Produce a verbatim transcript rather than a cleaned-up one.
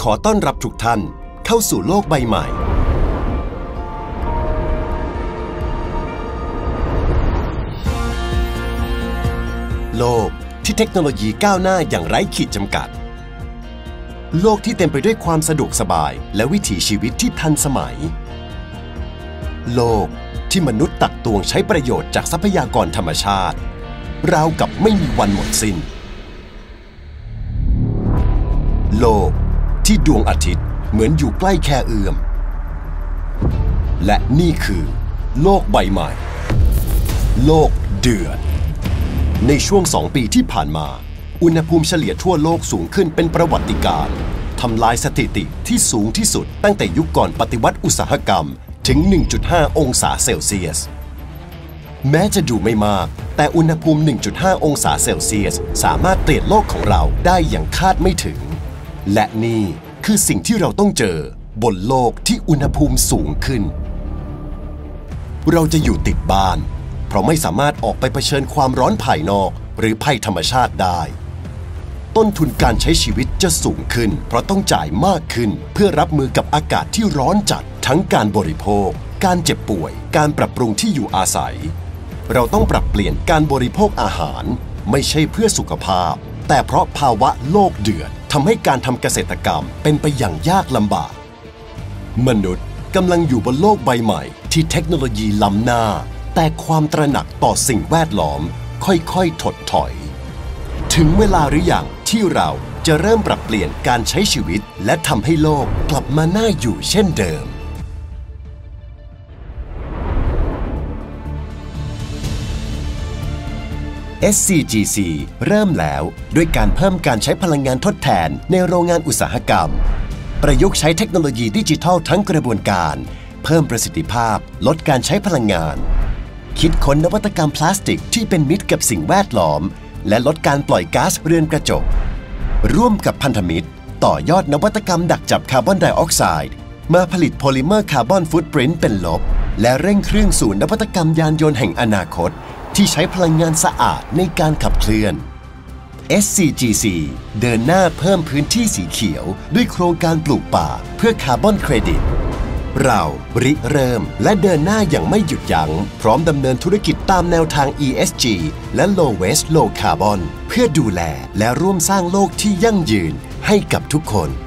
ขอต้อนรับทุกท่านเข้าสู่โลกใบใหม่โลกที่เทคโนโลยีก้าวหน้าอย่างไร้ขีดจำกัดโลกที่เต็มไปด้วยความสะดวกสบายและวิถีชีวิตที่ทันสมัยโลกที่มนุษย์ตักตวงใช้ประโยชน์จากทรัพยากรธรรมชาติราวกับไม่มีวันหมดสิ้นโลกที่ดวงอาทิตย์เหมือนอยู่ใกล้แค่เอื้อมและนี่คือโลกใบใหม่โลกเดือดในช่วงสองปีที่ผ่านมาอุณหภูมิเฉลี่ยทั่วโลกสูงขึ้นเป็นประวัติการณ์ทำลายสถิติที่สูงที่สุดตั้งแต่ยุคก่อนปฏิวัติอุตสาหกรรมถึง หนึ่งจุดห้า องศาเซลเซียสแม้จะดูไม่มากแต่อุณหภูมิ หนึ่งจุดห้า องศาเซลเซียสสามารถเปลี่ยนโลกของเราได้อย่างคาดไม่ถึงและนี่คือสิ่งที่เราต้องเจอบนโลกที่อุณหภูมิสูงขึ้นเราจะอยู่ติดบ้านเพราะไม่สามารถออกไปเผชิญความร้อนภายนอกหรือภัยธรรมชาติได้ต้นทุนการใช้ชีวิตจะสูงขึ้นเพราะต้องจ่ายมากขึ้นเพื่อรับมือกับอากาศที่ร้อนจัดทั้งการบริโภคการเจ็บป่วยการปรับปรุงที่อยู่อาศัยเราต้องปรับเปลี่ยนการบริโภคอาหารไม่ใช่เพื่อสุขภาพแต่เพราะภาวะโลกเดือดทำให้การทำเกษตรกรรมเป็นไปอย่างยากลำบากมนุษย์กำลังอยู่บนโลกใบใหม่ที่เทคโนโลยีล้ำหน้าแต่ความตระหนักต่อสิ่งแวดล้อมค่อยๆถดถอยถึงเวลาหรือยังที่เราจะเริ่มปรับเปลี่ยนการใช้ชีวิตและทำให้โลกกลับมาน่าอยู่เช่นเดิมเอส ซี จี ซี เริ่มแล้วด้วยการเพิ่มการใช้พลังงานทดแทนในโรงงานอุตสาหกรรมประยุกต์ใช้เทคโนโลยีดิจิทัลทั้งกระบวนการเพิ่มประสิทธิภาพลดการใช้พลังงานคิดค้นนวัตกรรมพลาสติกที่เป็นมิตรกับสิ่งแวดล้อมและลดการปล่อยก๊าซเรือนกระจกร่วมกับพันธมิตรต่อยอดนวัตกรรมดักจับคาร์บอนไดออกไซด์มาผลิตโพลิเมอร์คาร์บอนฟุตปรินท์เป็นลบและเร่งเครื่องสู่นวัตกรรมยานยนต์แห่งอนาคตที่ใช้พลังงานสะอาดในการขับเคลื่อน เอส ซี จี ซี เดินหน้าเพิ่มพื้นที่สีเขียวด้วยโครงการปลูกป่าเพื่อคาร์บอนเครดิตเราริเริ่มและเดินหน้าอย่างไม่หยุดยั้งพร้อมดำเนินธุรกิจตามแนวทาง อี เอส จี และ Low Waste Low Carbon เพื่อดูแลและร่วมสร้างโลกที่ยั่งยืนให้กับทุกคน